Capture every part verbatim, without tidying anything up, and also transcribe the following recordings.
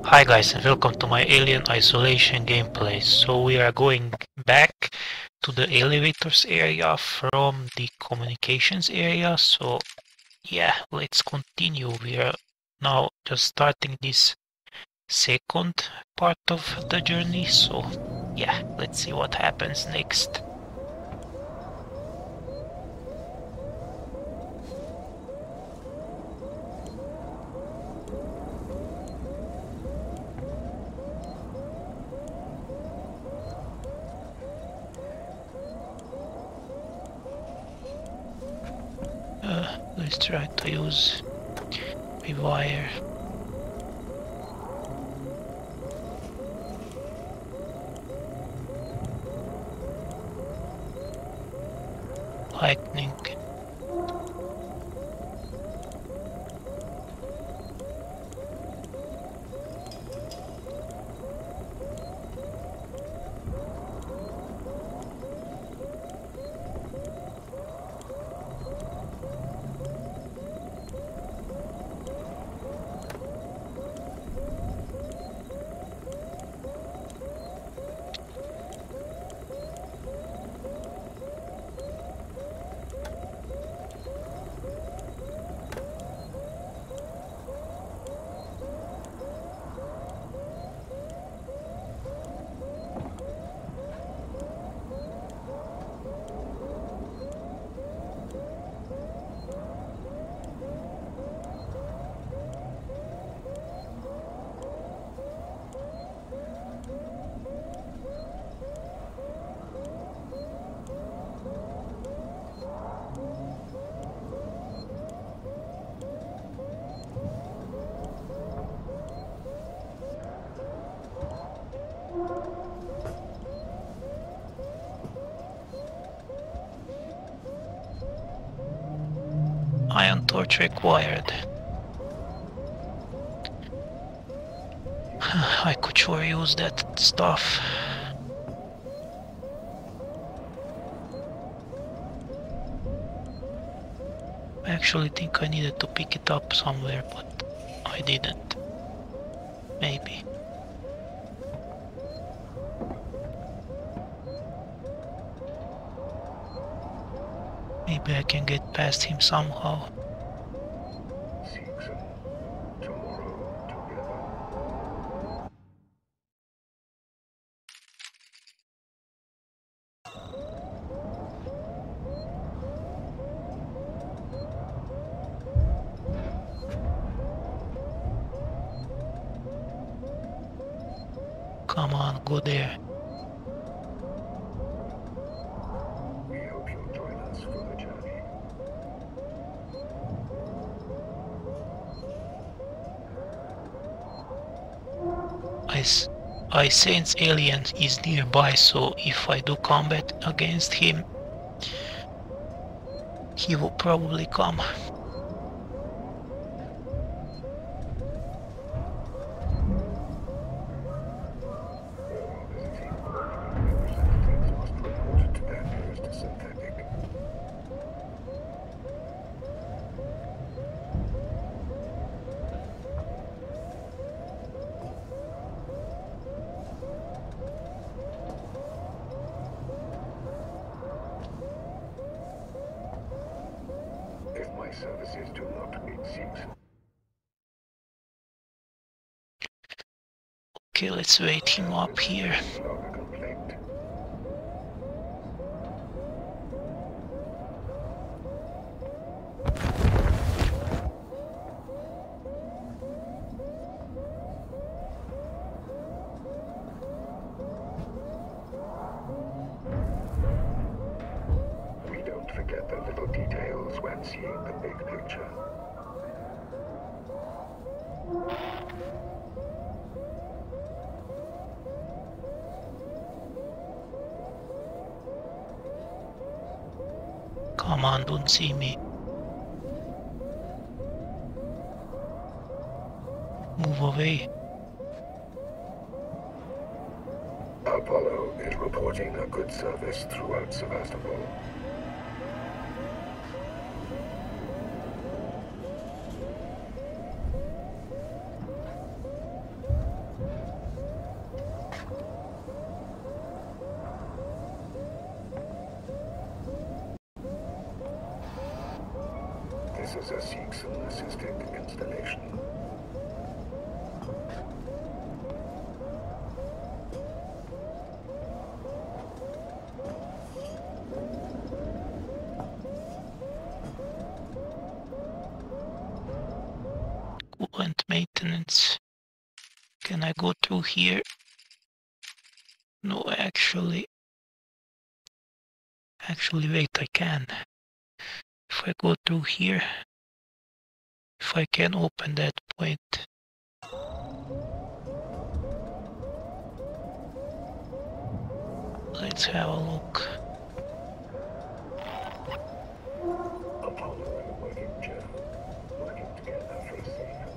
Hi guys and welcome to my Alien Isolation gameplay. So we are going back to the elevators area from the communications area. So yeah, let's continue. We are now just starting this second part of the journey. So yeah, let's see what happens next. Uh, let's try to use a wire. Lightning. Iron torch required. I could sure use that stuff. I actually think I needed to pick it up somewhere, but I didn't. Maybe. Maybe I can get past him somehow. Come on, go there. We hope you'll join us for the journey. I, s I sense alien is nearby, so if I do combat against him, he will probably come. Services do not exist. Okay, let's wait him up here. We don't forget the little details when seeing the big picture. Come on, don't see me. Move away. Apollo is reporting a good service throughout Sevastopol. is a Seegson-assisted installation. Coolant maintenance. Can I go through here? No, actually. Actually, wait, I can. If I go through here, if I can open that point. Let's have a look. Apollo and a working gem, working together for a safe.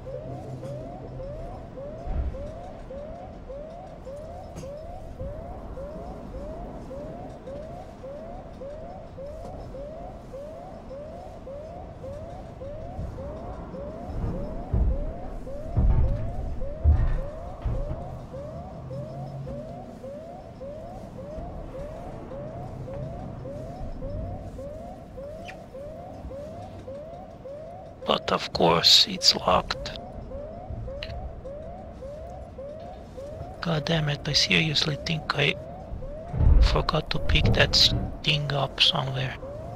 But of course, it's locked. God damn it, I seriously think I forgot to pick that thing up somewhere.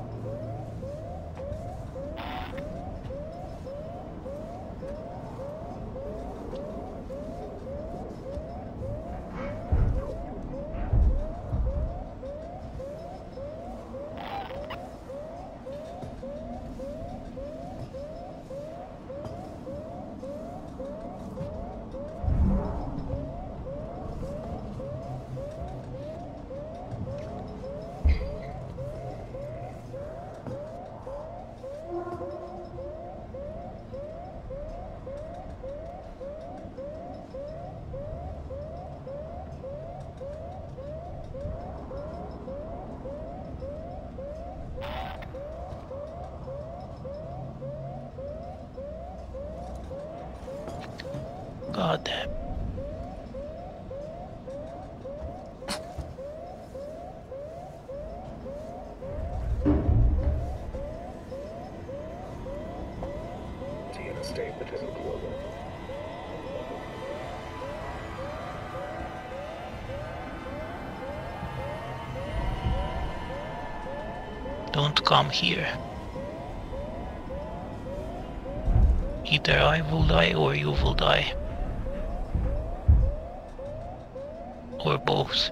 God damn. See an estate that isn't global. Don't come here. Either I will die or you will die. Or both.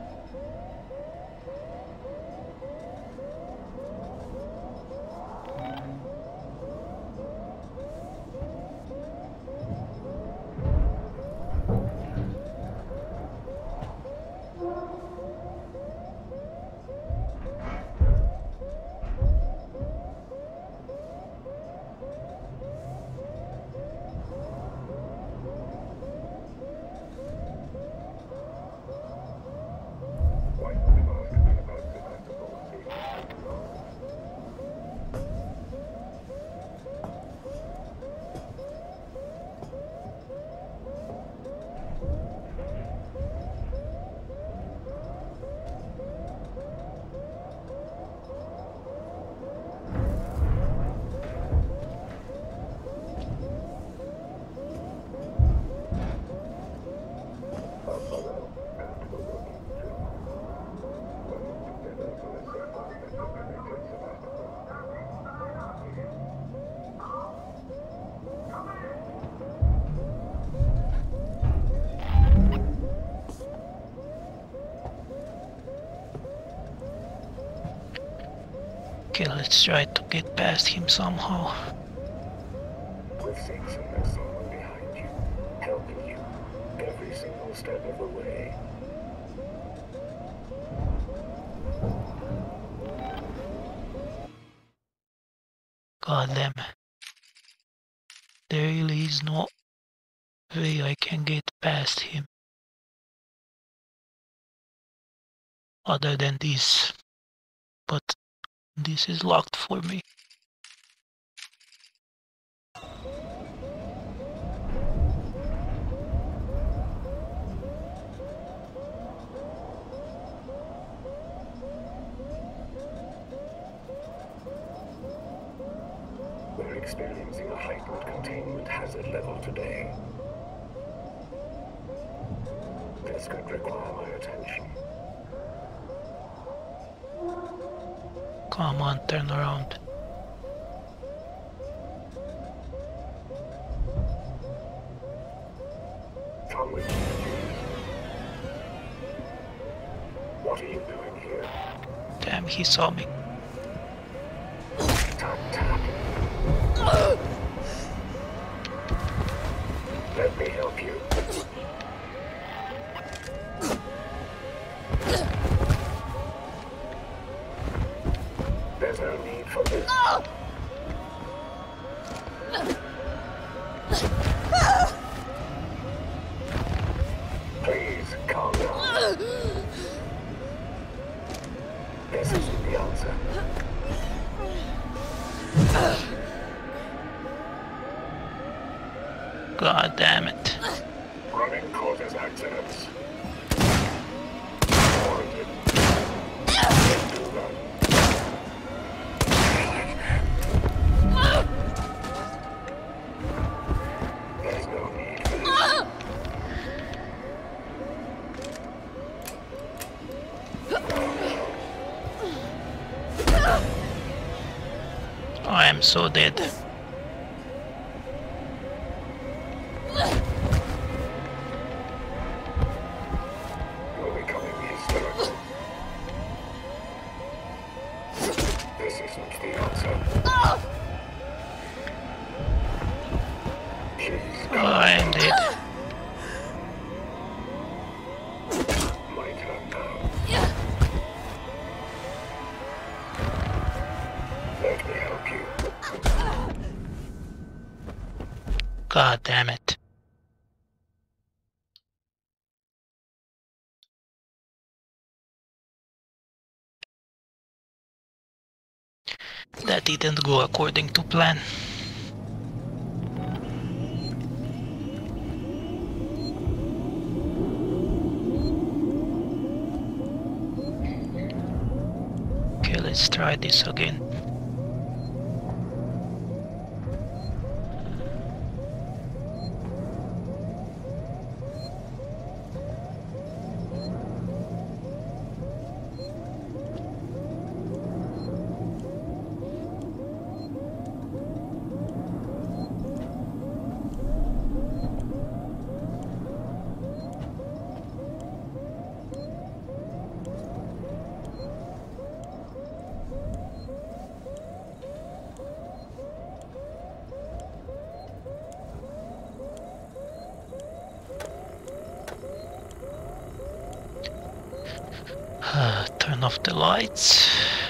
Why not ask me about Sevastopol? Folow and the working gem, working together for a safer and liberated Sevastopol. Okay, let's try to get past him somehow. With Seegson, there's someone behind you, helping you every single step of the way. God damn. There really is no way I can get past him. Other than this. But this is locked for me. Very experiencing a heightened containment hazard level today. This could require my attention. Come on, turn around. Come with me. What are you doing here? Damn, he saw me. Tap, tap. Let me help you. There's no need for this. Please, calm down. This isn't the answer. God damn it. Running causes accidents. Warranted. Do that. There's no need for this. I am so dead. You're becoming hysterical. This isn't the answer. Please, Oh, I am dead. my turn now. Let me help you. God damn it. That didn't go according to plan. Okay, let's try this again. Turn off the lights.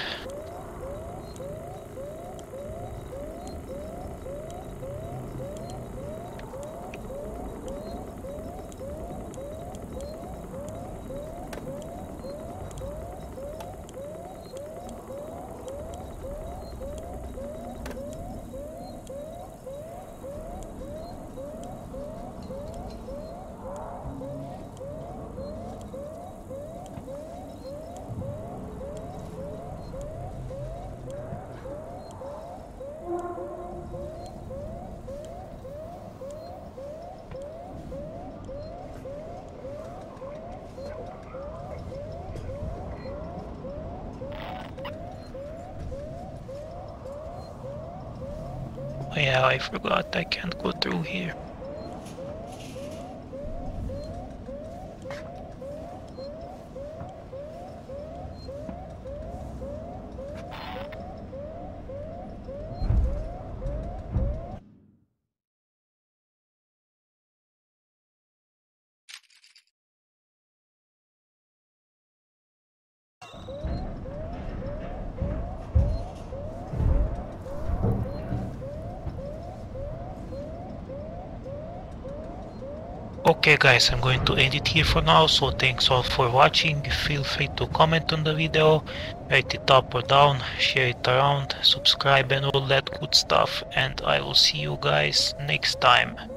Oh yeah, I forgot I can't go through here. Okay guys, I'm going to end it here for now, so thanks all for watching. Feel free to comment on the video, rate it up or down, share it around, subscribe and all that good stuff, and I will see you guys next time.